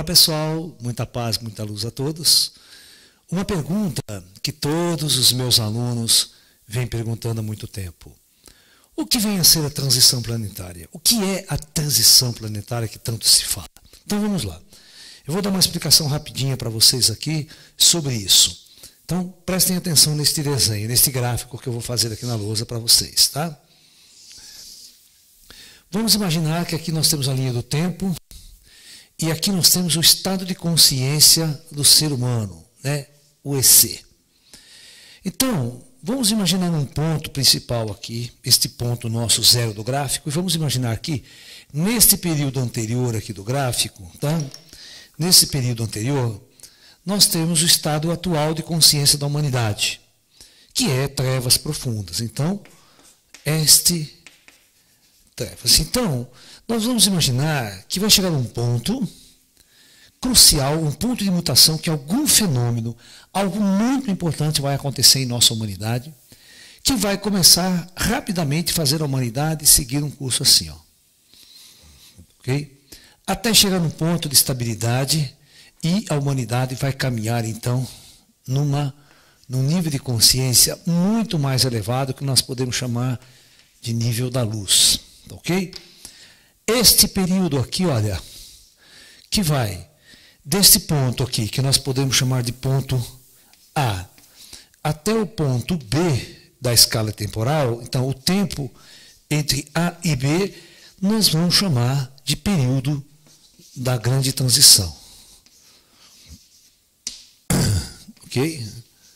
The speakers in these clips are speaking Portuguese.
Olá pessoal, muita paz, muita luz a todos. Uma pergunta que todos os meus alunos vêm perguntando há muito tempo. O que vem a ser a transição planetária? O que é a transição planetária que tanto se fala? Então vamos lá. Eu vou dar uma explicação rapidinha para vocês aqui sobre isso. Então prestem atenção neste desenho, neste gráfico que eu vou fazer aqui na lousa para vocês, tá? Vamos imaginar que aqui nós temos a linha do tempo e aqui nós temos o estado de consciência do ser humano, né? O EC. Então, vamos imaginar um ponto principal aqui, este ponto nosso zero do gráfico, e vamos imaginar aqui, neste período anterior aqui do gráfico, tá? Nesse período anterior, nós temos o estado atual de consciência da humanidade, que é trevas profundas. Então, trevas. Então, nós vamos imaginar que vai chegar um ponto crucial, um ponto de mutação, que algum fenômeno, algo muito importante vai acontecer em nossa humanidade, que vai começar rapidamente a fazer a humanidade seguir um curso assim, ó. Ok? Até chegar num ponto de estabilidade e a humanidade vai caminhar, então, num nível de consciência muito mais elevado, que nós podemos chamar de nível da luz. Ok? Este período aqui, olha, que vai deste ponto aqui, que nós podemos chamar de ponto A, até o ponto B da escala temporal, então o tempo entre A e B, nós vamos chamar de período da grande transição. Ok?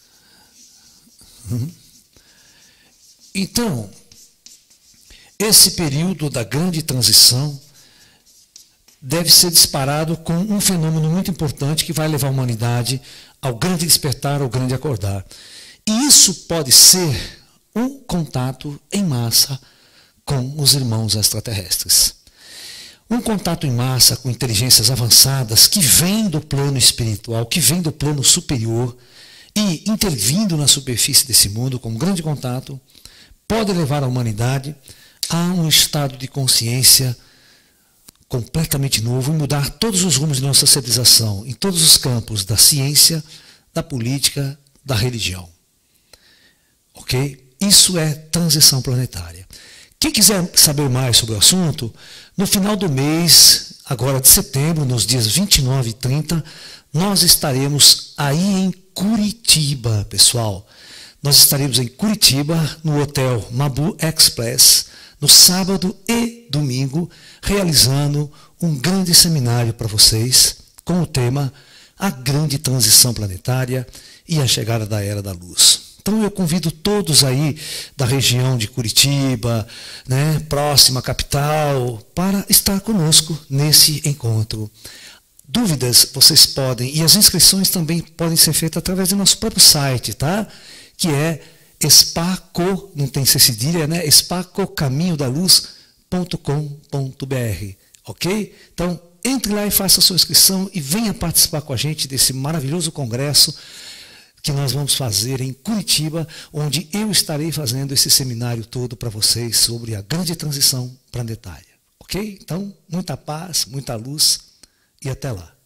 Então, esse período da grande transição deve ser disparado com um fenômeno muito importante que vai levar a humanidade ao grande despertar, ao grande acordar. E isso pode ser um contato em massa com os irmãos extraterrestres. Um contato em massa com inteligências avançadas que vêm do plano espiritual, que vêm do plano superior e intervindo na superfície desse mundo com um grande contato, pode levar a humanidade a um estado de consciência completamente novo e mudar todos os rumos de nossa civilização, em todos os campos da ciência, da política, da religião. Ok? Isso é transição planetária. Quem quiser saber mais sobre o assunto, no final do mês, agora de setembro, nos dias 29 e 30, nós estaremos aí em Curitiba, pessoal. Nós estaremos em Curitiba, no Hotel Mabu Express, no sábado e domingo, realizando um grande seminário para vocês, com o tema A Grande Transição Planetária e a Chegada da Era da Luz. Então eu convido todos aí da região de Curitiba, né, próxima à capital, para estar conosco nesse encontro. Dúvidas vocês podem, e as inscrições também podem ser feitas através do nosso próprio site, tá? Que é Spaco, não tem C cedilha, né? spacocaminhodaluz.com.br, ok? Então, entre lá e faça a sua inscrição e venha participar com a gente desse maravilhoso congresso que nós vamos fazer em Curitiba, onde eu estarei fazendo esse seminário todo para vocês sobre a grande transição planetária, ok? Então, muita paz, muita luz e até lá.